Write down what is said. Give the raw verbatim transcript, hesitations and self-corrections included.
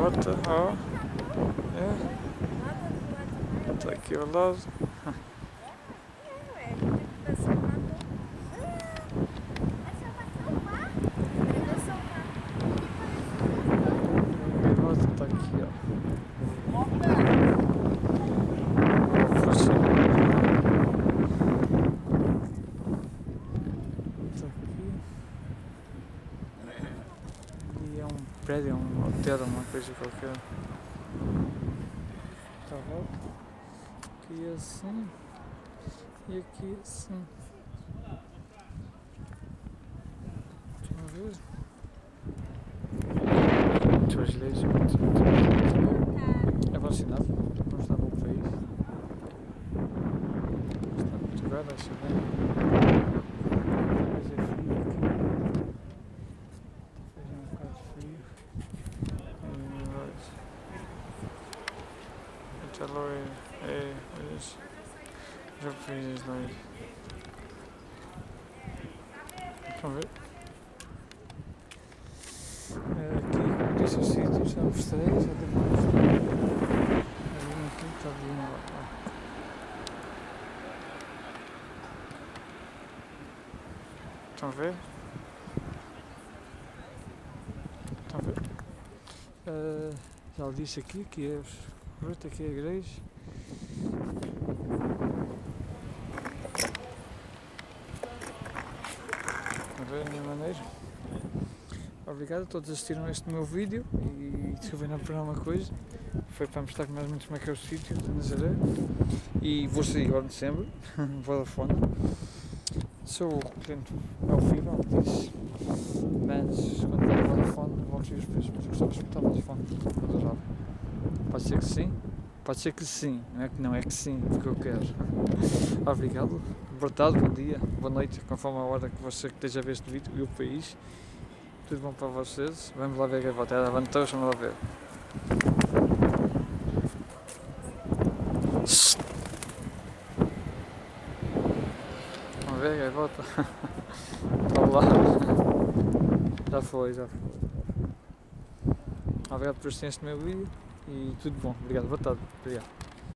gaivota, ó. É. Está aqui ao lado. A gaivota está aqui, ó. Está aqui. E é um prédio, é um hotel, uma coisa qualquer. Está lá. Aqui assim. E aqui assim. Estão a ver? Muito azulejo, muito, muito. É vacinado, não está no país. Está muito caro, acho bem. Mas é frio aqui. Está fazendo um bocado de frio. E mais. Até lá é. É. Mas já fiz lá. Estão a ver? É aqui, como disse o sítio, já mostrei, já deu para mostrar. Ali aqui está ali uma lá. Estão a ver? Estão a ver? Uh, já lhe disse aqui que é os aqui é a igreja. Estão a ver a minha maneira? Obrigado a todos que assistiram a este meu vídeo e se ouviram para alguma coisa. Foi para mostrar mais ou menos como é que é o sítio de Nazaré. E vou sair agora de sempre, Vodafone. Sou o cliente ao fibra, disse. Mas quando der Vodafone vou receber os preços, mas eu gostava de escutar Vodafone. Adorava. Pode ser que sim, pode ser que sim, não é que não, é que sim, porque eu quero. Obrigado, boa tarde, bom dia, boa noite, conforme a hora que você esteja a ver este vídeo e o país. Tudo bom para vocês? Vamos lá ver a gaivota. Ela levantou, vamos lá ver. Vamos ver a gaivota. Está lá. Já foi, já foi. Obrigado por assistir este meu vídeo e tudo bom. Obrigado, boa tarde. Obrigado.